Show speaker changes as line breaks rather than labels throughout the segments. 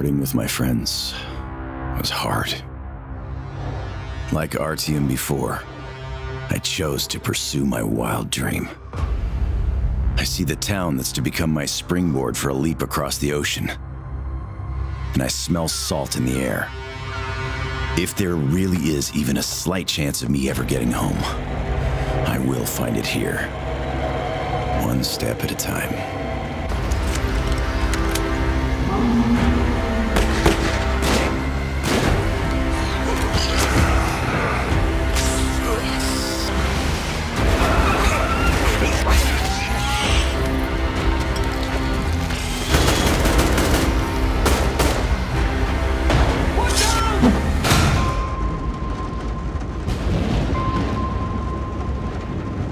Parting with my friends was hard. Like Artyom before, I chose to pursue my wild dream. I see the town that's to become my springboard for a leap across the ocean. And I smell salt in the air. If there really is even a slight chance of me ever getting home, I will find it here, one step at a time.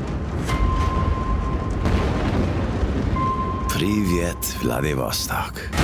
Привет, Vladivostok.